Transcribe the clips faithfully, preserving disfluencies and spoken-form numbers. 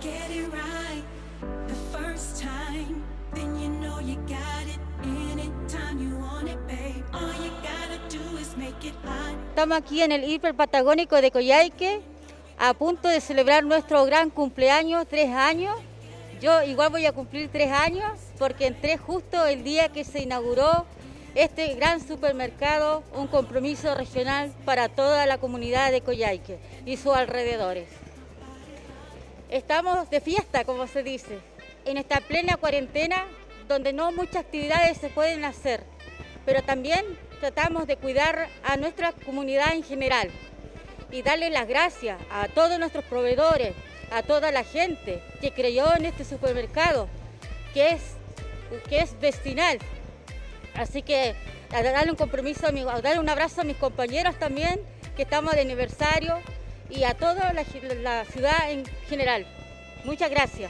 Estamos aquí en el Hiper Patagónico de Coyhaique, a punto de celebrar nuestro gran cumpleaños, tres años. Yo igual voy a cumplir tres años porque entré justo el día que se inauguró este gran supermercado, un compromiso regional para toda la comunidad de Coyhaique y sus alrededores. Estamos de fiesta, como se dice, en esta plena cuarentena donde no muchas actividades se pueden hacer, pero también tratamos de cuidar a nuestra comunidad en general y darle las gracias a todos nuestros proveedores, a toda la gente que creyó en este supermercado, que es, que es vecinal. Así que a darle un compromiso, a, mi, a darle un abrazo a mis compañeros también, que estamos de aniversario, y a toda la, la ciudad en general. Muchas gracias.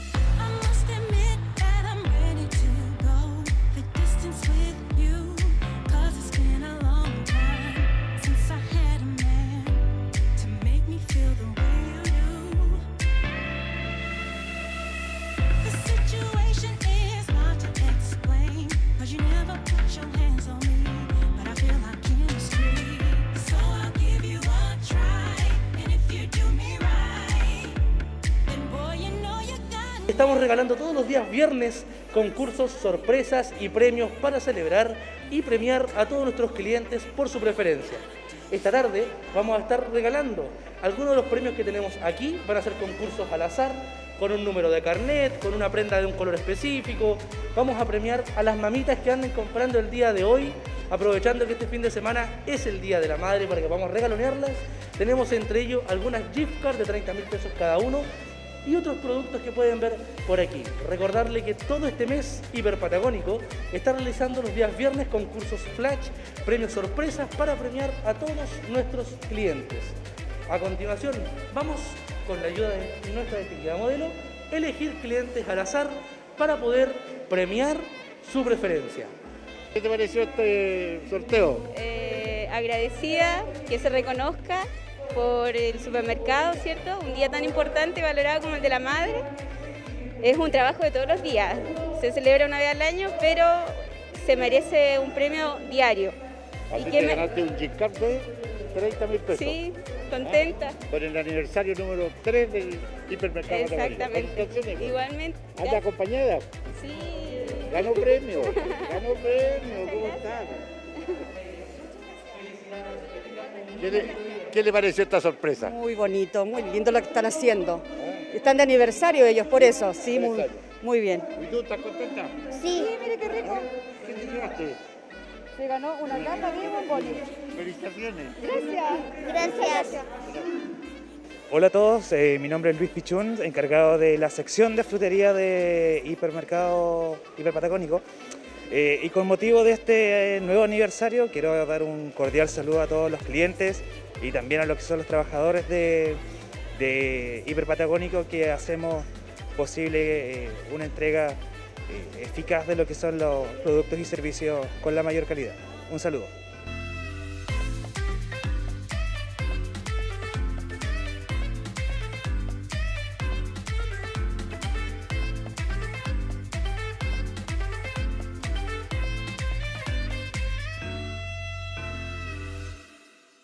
Estamos regalando todos los días viernes concursos, sorpresas y premios para celebrar y premiar a todos nuestros clientes por su preferencia. Esta tarde vamos a estar regalando algunos de los premios que tenemos aquí. Van a ser concursos al azar, con un número de carnet, con una prenda de un color específico. Vamos a premiar a las mamitas que anden comprando el día de hoy, aprovechando que este fin de semana es el Día de la Madre para que vamos a regalonearlas. Tenemos entre ellos algunas gift cards de treinta mil pesos cada uno y otros productos que pueden ver por aquí. Recordarle que todo este mes Hiper Patagónico está realizando los días viernes concursos flash, premios sorpresas para premiar a todos nuestros clientes. A continuación, vamos con la ayuda de nuestra distinguida modelo, elegir clientes al azar para poder premiar su preferencia. ¿Qué te pareció este sorteo? Eh, agradecida que se reconozca por el supermercado, ¿cierto? Un día tan importante, valorado como el de la madre. Es un trabajo de todos los días. Se celebra una vez al año, pero se merece un premio diario. Así que me... ganaste un gift card de treinta mil pesos. Sí, contenta. Ah, por el aniversario número tres del hipermercado. Exactamente. Igualmente. ¿Anda acompañada? Sí. Ganó premio, ganó premio. ¿Cómo estás? ¿Qué le, ¿Qué le pareció esta sorpresa? Muy bonito, muy lindo lo que están haciendo. Están de aniversario ellos, por eso, sí, muy, muy bien. ¿Y tú estás contenta? Sí, mire qué rico. ¿Qué te llevaste? Se ganó una lata de bomboni. Felicitaciones. Gracias. Gracias. Hola a todos, eh, mi nombre es Luis Pichún, encargado de la sección de frutería de Hipermercado Hiper Patagónico. Eh, y con motivo de este eh, nuevo aniversario quiero dar un cordial saludo a todos los clientes y también a los que son los trabajadores de, de Hiper Patagónico, que hacemos posible eh, una entrega eh, eficaz de lo que son los productos y servicios con la mayor calidad. Un saludo.